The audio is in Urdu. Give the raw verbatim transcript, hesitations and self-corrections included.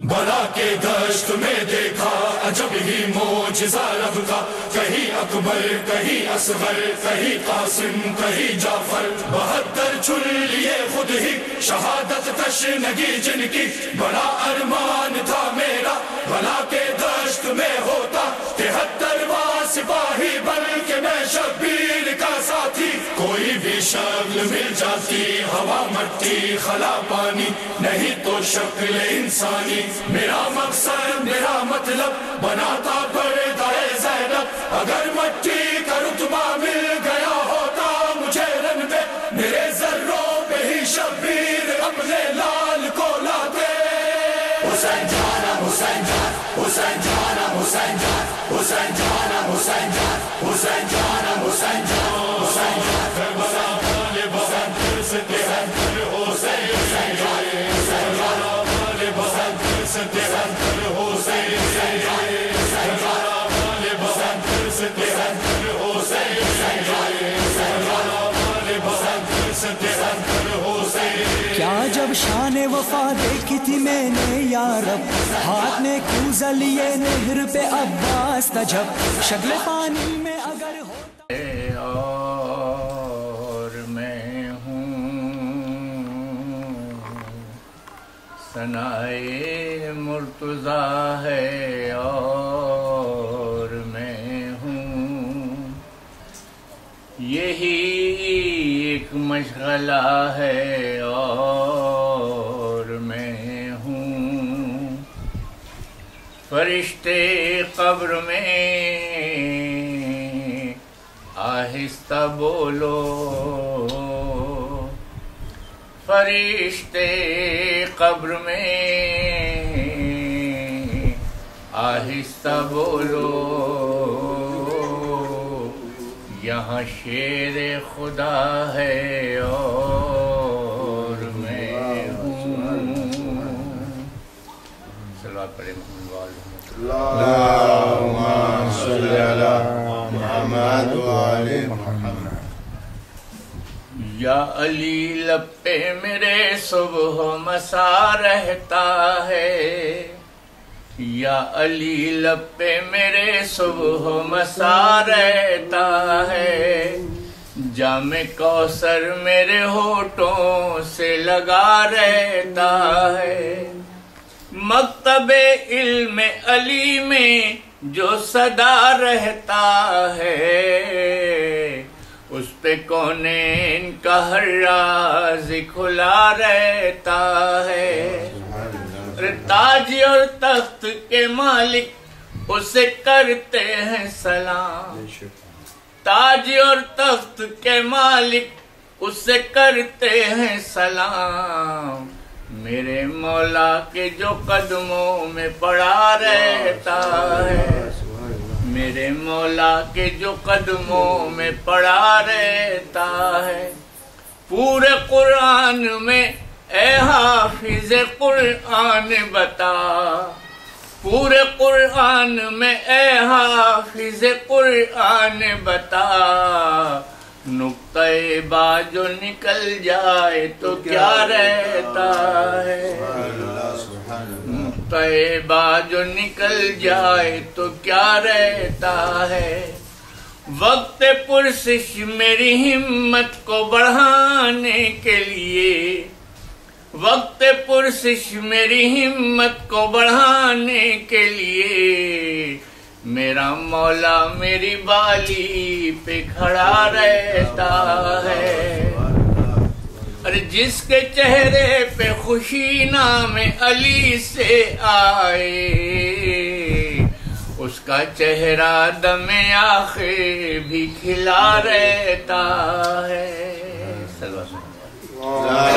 بلا کے دشت میں دیکھا عجب ہی معجزہ رب کا، کہیں اکبر کہیں اصغر کہیں قاسم کہیں جعفر، بہتر چن لیے خود ہی شہادت تشنگی جن کی، بڑا ارمان تھا میرا بلا کے دشت میں ہوتا تہترواں سپاہی، بلکہ میں شبیر کا ساتھی، کوئی بھی شکل مل جاتی ہوا مٹی خلا پانی، نہیں تو شکل انسانی، میرا مقصد میرا مطلب بناتا پردہ زینب، اگر مٹی کا رتبہ مل گیا ہوتا مجھے رن پہ، میرے ذروں پہ ہی شبیر اپنے لال کو لاتے، حسین جانا حسین جان حسین جانا حسین جان حسین جانا حسین جان حسین جانا حسین جان حسین جان کربلا والے بہن پھر سے حسین حسین حسین جان حسین جانا والے بہن پھر سے حسین حسین حسین جان حسین جانا والے بہن پھر سے حسین حسین حسین جان حسین جانا والے بہن پھر سے حسین حسین، کیا جب شان وفا دیکھی تھی میں نے یا رب، ہاتھ نے کوزہ لیے نہر پہ عباس تھا جب، شکل پانی میں اگر ہوتا اور میں ہوں ثنائے مرتضیٰ ہے اور میں ہوں، یہی ایک مشغلہ ہے اور میں ہوں، فرشتے قبر میں آہستہ بولو، فرشتے قبر میں آہستہ بولو، یہاں شیر خدا ہے اور میں ہوں، صلوات پڑھیں محمد وآلہ اللہم صلی علی محمد وآلہ محمد۔ یا علی لب پہ میرے صبح و مسا رہتا ہے، یا علی لب پہ میرے صبح و مسا رہتا ہے، جام کوثر میرے ہونٹوں سے لگا رہتا ہے، مکتب علم علی میں جو صدا رہتا ہے، اس پہ کونین کا ہر راز کھلا رہتا ہے، تاج اور تخت کے مالک اسے کرتے ہیں سلام، تاج اور تخت کے مالک اسے کرتے ہیں سلام، میرے مولا کے جو قدموں میں پڑا رہتا ہے، میرے مولا کے جو قدموں میں پڑا رہتا ہے، پورے قرآن میں اے حافظ قرآن بتا، پورے قرآن میں اے حافظ قرآن بتا، نقطۂ با جو نکل جائے تو کیا رہتا ہے، نقطۂ با جو نکل جائے تو کیا رہتا ہے، وقت پرسش میری ہمت کو بڑھانے کے لیے، وقت پرسش میری ہمت کو بڑھانے کے لیے، میرا مولا میری بالی پہ کھڑا رہتا ہے، اور جس کے چہرے پہ خوشی نام علی سے آئے، اس کا چہرہ دم آخر بھی کھلا رہتا ہے۔